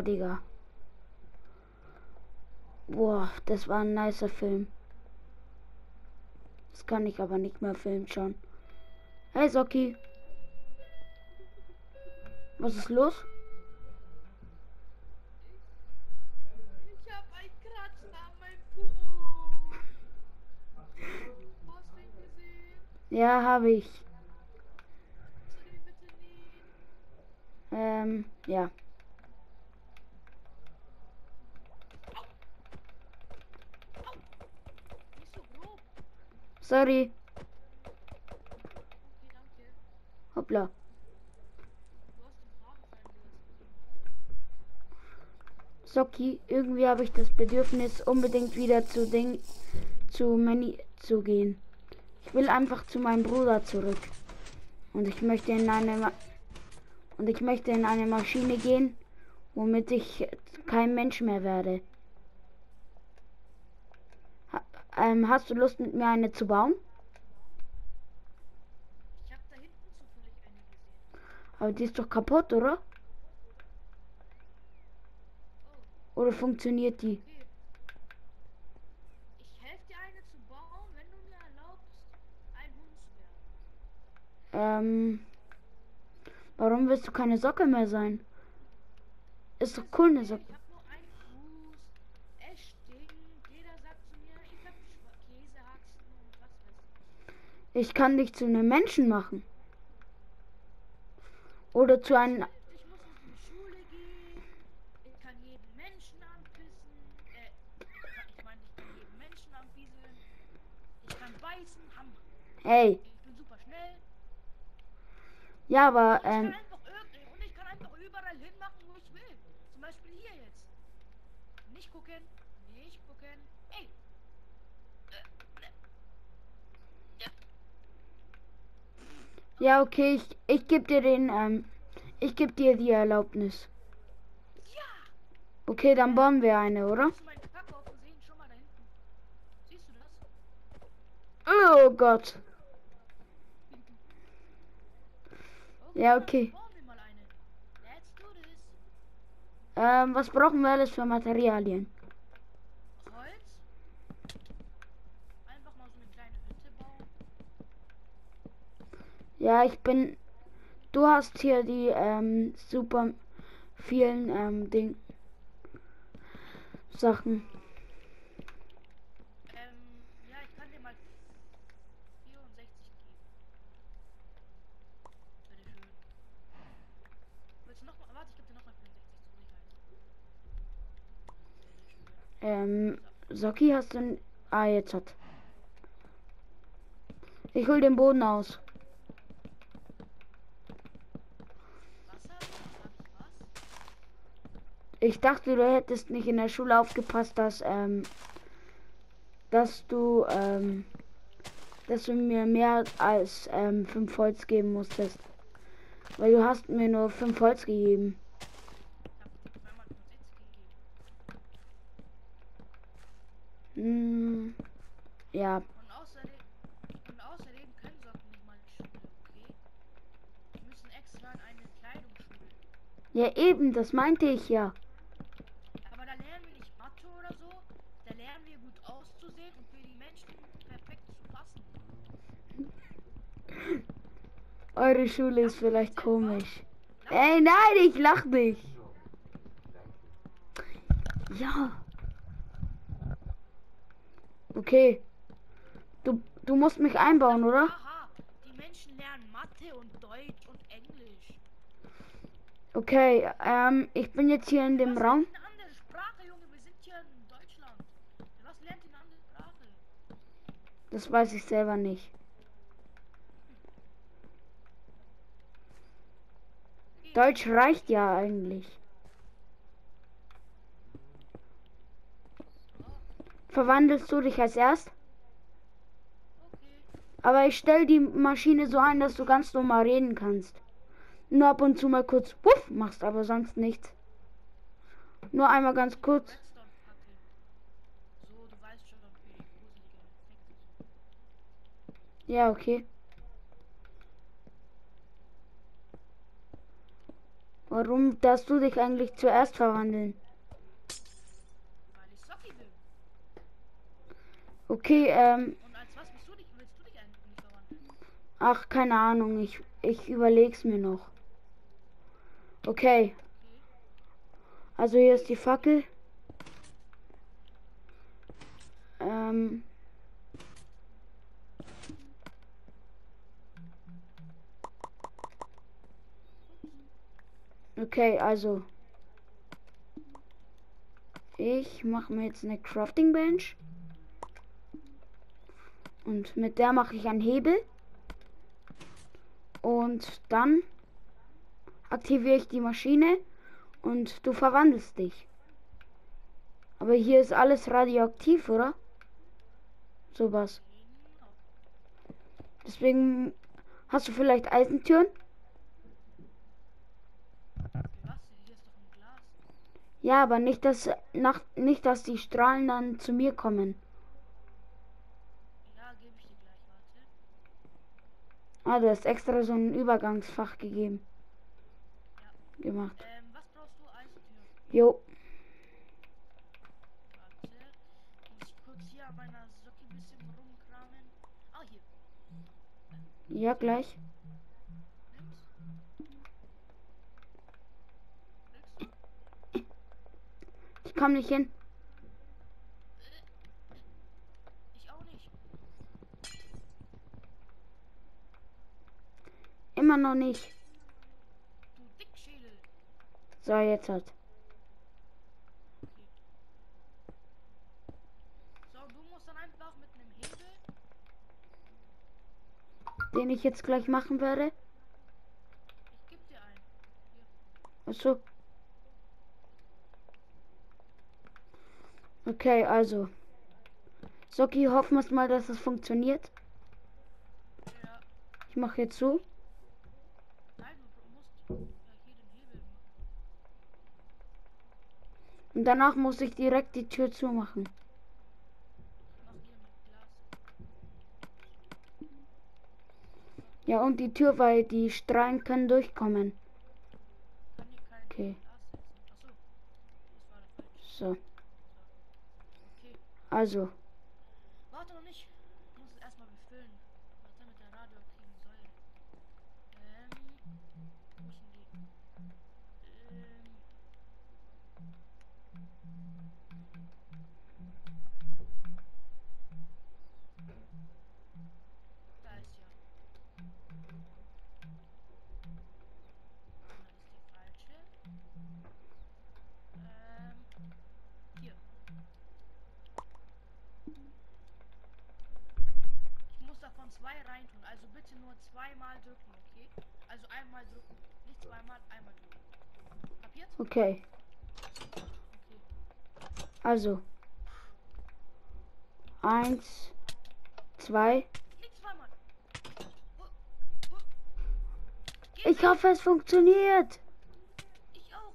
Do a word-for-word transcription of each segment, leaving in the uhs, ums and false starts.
Digga. Boah, das war ein nicer Film. Das kann ich aber nicht mehr filmen schon. Hey Soki. Was ist los? Ich hab ein Kratzen an meinem Fuß. Hast du ihn gesehen? Ja, habe ich. Kannst du den bitte nähen? Ähm, ja. Au! Nicht so grob. Sorry. Okay, danke. Hoppla. Du hast den Faden fallen gelassen. Soki, irgendwie habe ich das Bedürfnis, unbedingt wieder zu Ding, zu Manny zu gehen. Ich will einfach zu meinem Bruder zurück. Und ich möchte in eine Ma und ich möchte in eine Maschine gehen, womit ich kein Mensch mehr werde. Ha ähm, hast du Lust, mit mir eine zu bauen? Ich hab da hinten zufällig eine gesehen. Aber die ist doch kaputt, oder? Oh, Oder funktioniert die? okay. Ich helfe dir eine zu bauen, wenn du mir erlaubst, ein Hund zu werden. Ähm, warum willst du keine Socke mehr sein? Ist doch cool, eine Socke. Ich hab nur einen Fuß. Es stinkt. Jeder sagt zu mir, ich hab Schwa- Käsehaxen und was weiß ich. Ich kann dich zu einem Menschen machen. Oder zu einem... Stimmt, ich muss nicht in die Schule gehen. Ich kann jeden Menschen anpissen. Äh, ich meine, ich kann jeden Menschen anpieseln. Ich kann beißen, Hammer. Hey, Ich bin super schnell. ja, aber, Und ich kann ähm, einfach irg- und ich kann einfach überall hinmachen, wo ich will. Zum Beispiel hier jetzt. Nicht gucken. Nicht gucken. Ey. ja, okay, ich, ich gebe dir den, ähm, ich gebe dir die Erlaubnis. Ja. Okay, dann bauen wir eine, oder? Hast du meinen Kacke auf gesehen? Schon mal da hinten. Siehst du das? Oh Gott. Okay, Ja, dann okay. bauen wir mal eine. Let's do this. Ähm, was brauchen wir alles für Materialien? Holz. Einfach mal so eine kleine Hütte bauen. Ja, ich bin, du hast hier die, ähm, super vielen, ähm, Ding, Sachen. Ähm, ja, ich kann dir mal vierundsechzig geben. Bitteschön. Willst du noch mal? Warte, ich gebe dir noch mal vierundsechzig zur Sicherheit. Bitteschön. Ähm, Soki hast du, n- ah, jetzt hat. Ich hol den Boden aus. Was habe ich? Habe ich was? Ich dachte, du hättest nicht in der Schule aufgepasst, dass, ähm, dass du, ähm, dass du mir mehr als ähm, fünf Holz geben musstest. Weil du hast mir nur fünf Holz gegeben. Ich habe dir zweimal vierundsechzig gegeben. Hm, ja. Und außerdem, und außerdem können Socken nicht mal in die Schule, okay? Die müssen extra in eine Kleidungsschule. Ja, eben, das meinte ich ja. Aber da lernen wir nicht Mathe oder so. Da lernen wir gut auszusehen und für die Menschen perfekt zu passen. Eure Schule ist Lachst du vielleicht jetzt etwa? komisch. Lachst Ey, nein, ich lach nicht. Ja. Okay. Du, du musst mich einbauen, oder? Aha, die Menschen lernen Mathe und Deutsch und Englisch. Okay, ähm, ich bin jetzt hier in dem Was Raum. lernt eine andere Sprache, Junge? Wir sind hier in Deutschland. Was lernt ihr eine andere Sprache? Das weiß ich selber nicht. Okay, Deutsch reicht ja eigentlich. so, Verwandelst du dich als erst? okay. Aber ich stelle die Maschine so ein, dass du ganz normal reden kannst. Nur ab und zu mal kurz Puff machst, aber sonst nichts. Nur einmal ganz kurz. Redstone-Kacke. So, du weißt schon, für die gruselige Effekte so. Ja, okay. Warum darfst du dich eigentlich zuerst verwandeln? Weil ich Socky will. Okay, ähm, Und als was bist du dich, willst du dich eigentlich nicht verwandeln? ach, keine Ahnung, ich, ich überleg's mir noch. Okay, Okay. also hier ist die Fackel. Ähm, okay, also ich mache mir jetzt eine Crafting Bench und mit der mache ich einen Hebel und dann aktiviere ich die Maschine und du verwandelst dich. Aber hier ist alles radioaktiv, oder? Sowas. Genau. Deswegen hast du vielleicht Eisentüren? Was? Hier ist doch ein Glas. Ja, aber nicht, dass nach, nicht, dass die Strahlen dann zu mir kommen. Ja, gebe ich dir gleich, warte. Ah, du hast extra so ein Übergangsfach gegeben. Ja. Gemacht. Ähm, was brauchst du? Eisentür. Jo, Warte. Muss ich kurz hier an meiner Socke ein bisschen rumkramen. Ah, hier. ja gleich. Nimm's. Nix. Ich komme nicht hin. Ich auch nicht. Immer noch nicht. Du Dickschädel. So, jetzt hat. Okay. So, du musst dann einfach mit einem Hebel. Den ich jetzt gleich machen werde. Ich geb dir einen. Hier. Achso. Okay, also. Soki, hoffen wir mal, dass es funktioniert. Ja. Ich mache jetzt so. Nein, du musst ja, hier den Hebel machen. Und danach muss ich direkt die Tür zumachen. Ich mach hier mit Glas. Ja, und die Tür, weil die Strahlen können durchkommen. Kann hier kein Okay. Glas setzen. Achso. Das war der falsche. So, Okay. also. Warte noch nicht. Ich muss es erstmal befüllen. Was denn mit der radioaktiven Säure? Ähm. Wo ist denn die? Ähm. Da ist ja. Das ist die falsche. Ähm. Hier. Ich muss davon zwei reintun. Also bitte nur zweimal drücken, okay? Also einmal drücken. Nicht zweimal, einmal drücken. Kapiert? Okay, Okay. also. Eins, zwei. Nicht zweimal. Ich hoffe, es funktioniert. Ich auch.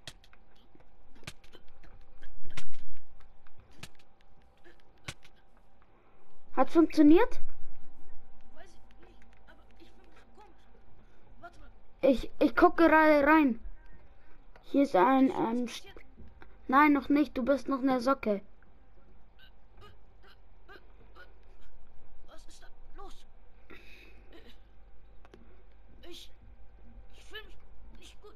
Hat funktioniert? Weiß ich nicht. Aber ich finde mich komisch. Warte mal. Ich, ich gucke gerade rein. Hier ist ein, ähm, St- Passiert. nein, noch nicht. Du bist noch in der Socke. Was ist da los? Ich. Ich fühle mich nicht gut.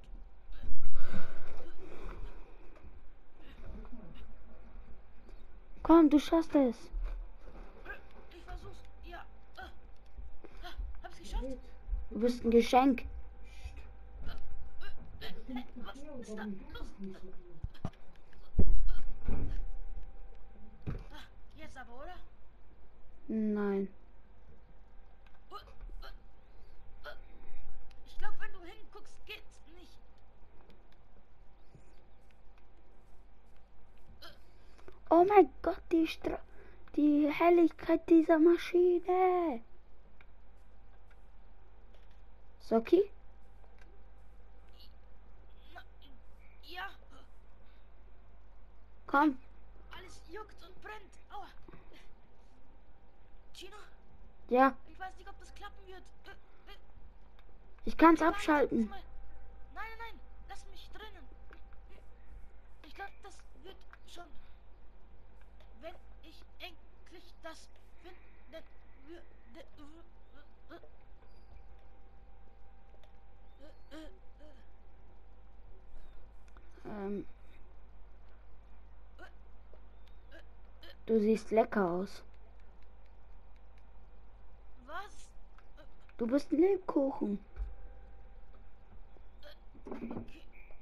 Komm, du schaffst es. Ich versuch's. Ja. Ah. Ah. Hab's geschafft. Du bist ein Geschenk. Was ist da los? Ah, jetzt aber, oder? Nein. Ich glaube, wenn du hinguckst, geht's nicht. Oh mein Gott, die Stra die Helligkeit dieser Maschine. Soki? Na, ja, Komm. alles juckt und brennt. Aua. Chino, Ja, ich weiß nicht, ob das klappen wird. ich kann's Egal, abschalten. Nein, nein, nein. das bin, das, wir, das, äh, äh, äh, Ähm, du siehst lecker aus. was? Du bist ein Lebkuchen. Okay.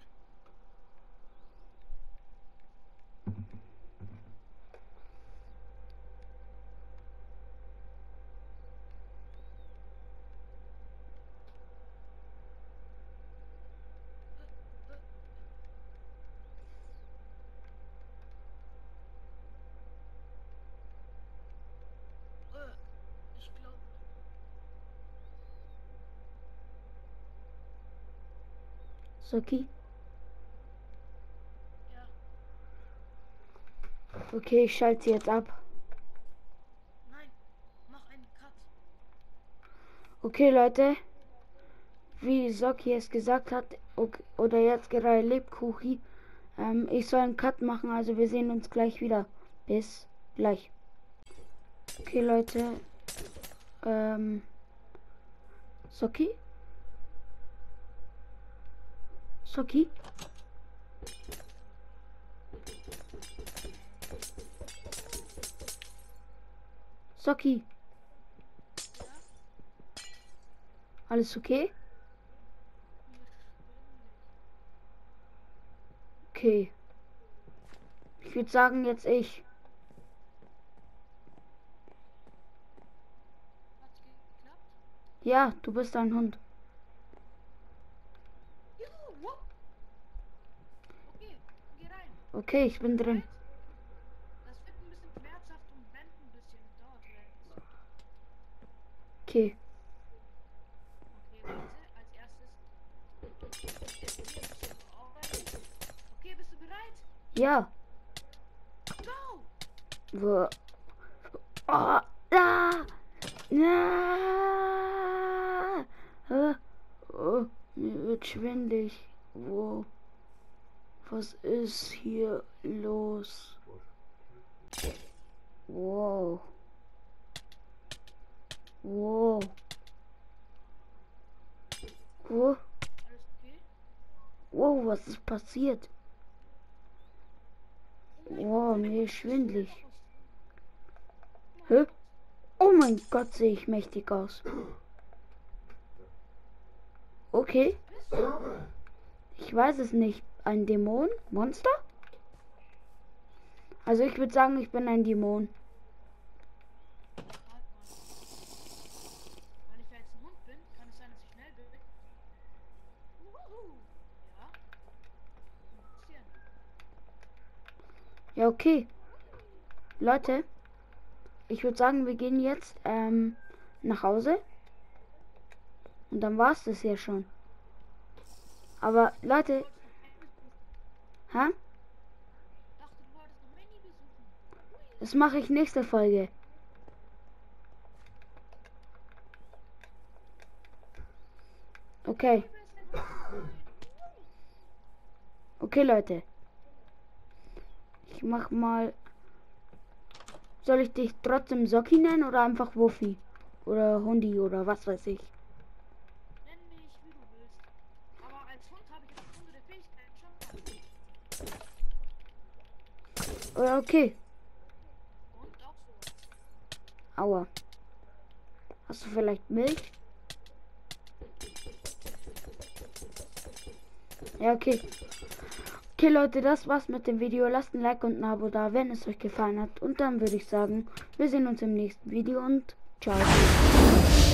Ich glaube, Soki? ja. Okay, ich schalte sie jetzt ab. Nein, mach einen Cut. Okay, Leute. Wie Soki es gesagt hat, ok- oder jetzt gerade Lebkuchi, ähm, ich soll einen Cut machen, also wir sehen uns gleich wieder. Bis gleich. Okay, Leute. Ähm, Soki? Soki? Soki? Ja? Alles okay? Okay. Ich würde sagen, jetzt ich. Hat's geklappt? Ja, du bist ein Hund. Juhu, wupp. Okay, geh rein. Okay, ich bin drin. Das wird ein bisschen schmerzhaft und brennt ein bisschen. Dauert vielleicht ein bisschen. Okay. Okay, warte. Als erstes. Hier ein bisschen bearbeiten. Okay, bist du bereit? Ja. Go! Wo? Oh, da! Na! Äh, Oh, mir wird schwindelig. Wo? Was ist hier los? Wow. Wow. Wo? Alles okay? Wow, was ist passiert? Wow, mir ist schwindelig. Hä? Oh mein Gott, sehe ich mächtig aus. Okay. Ich weiß es nicht. Ein Dämon? Monster? Also ich würde sagen, ich bin ein Dämon. Halt mal. Weil ich ja jetzt ein Hund bin, kann es sein, dass ich schnell bin. Wuhu. Ja. Ein bisschen. Ja, okay. Leute, ich würde sagen, wir gehen jetzt ähm, nach Hause. Und dann war es das hier schon. Aber Leute, hä? Dachte, du wolltest noch Manny besuchen. Das mache ich nächste Folge. Okay. Okay, Leute. Ich mach mal. Soll ich dich trotzdem Soki nennen oder einfach Wuffi? Oder Hundi oder was weiß ich. Nenn mich, wie du willst. Aber als Hund habe ich jetzt unsere Fähigkeiten schon. Oder okay. Und auch so. Aua. Hast du vielleicht Milch? Ja, okay. Okay, Leute, das war's mit dem Video. Lasst ein Like und ein Abo da, wenn es euch gefallen hat. Und dann würde ich sagen, wir sehen uns im nächsten Video und ciao.